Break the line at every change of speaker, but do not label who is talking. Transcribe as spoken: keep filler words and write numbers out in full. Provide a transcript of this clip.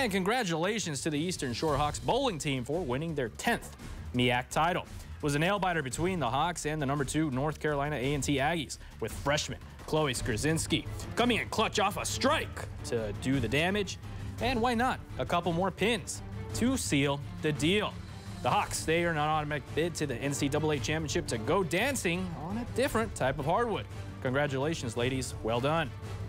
And congratulations to the Eastern Shore Hawks bowling team for winning their tenth M E A C title. It was a nail-biter between the Hawks and the number two North Carolina A and T Aggies, with freshman Chloe Skrzyński coming in clutch off a strike to do the damage. And why not a couple more pins to seal the deal. The Hawks, they earn an automatic bid to the N C double A championship to go dancing on a different type of hardwood. Congratulations, ladies. Well done.